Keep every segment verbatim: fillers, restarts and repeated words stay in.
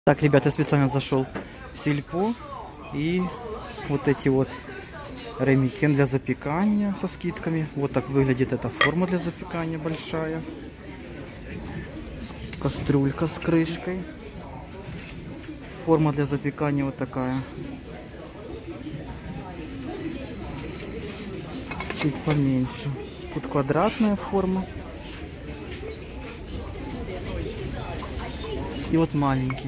Так, ребята, я специально зашел в Сельпо, и вот эти вот ремикен для запекания со скидками. Вот так выглядит эта форма для запекания большая. Кастрюлька с крышкой. Форма для запекания вот такая. Чуть поменьше. Тут квадратная форма. И вот маленький.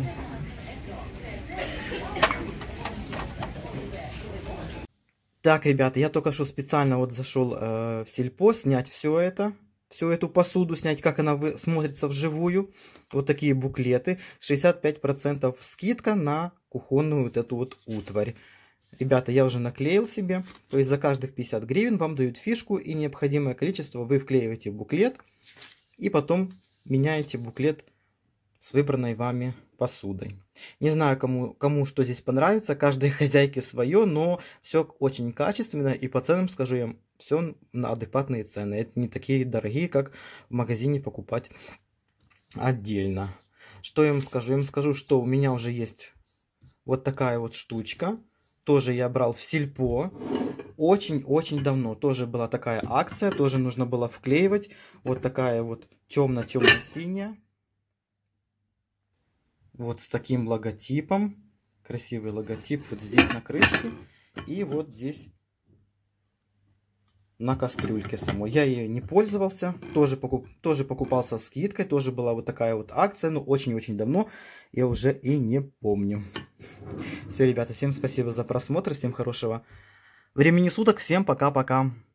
Так, ребята, я только что специально вот зашел э, в Сельпо снять все это, всю эту посуду, снять, как она вы, смотрится вживую. Вот такие буклеты. шестьдесят пять процентов скидка на кухонную вот эту вот утварь. Ребята, я уже наклеил себе. То есть за каждых пятьдесят гривен вам дают фишку и необходимое количество вы вклеиваете в буклет. И потом меняете буклет с выбранной вами посудой. Не знаю, кому, кому что здесь понравится, каждой хозяйке свое, но все очень качественно, и по ценам, скажу я, все на адекватные цены. Это не такие дорогие, как в магазине покупать отдельно. Что я вам скажу? Я вам скажу, что у меня уже есть вот такая вот штучка. Тоже я брал в Сельпо. Очень-очень давно. Тоже была такая акция, тоже нужно было вклеивать. Вот такая вот темно-темно-синяя. Вот с таким логотипом. Красивый логотип вот здесь на крышке. И вот здесь на кастрюльке самой. Я ее не пользовался. Тоже, покуп, тоже покупал со скидкой. Тоже была вот такая вот акция. Но очень-очень давно. Я уже и не помню. Все, ребята, всем спасибо за просмотр. Всем хорошего времени суток. Всем пока-пока.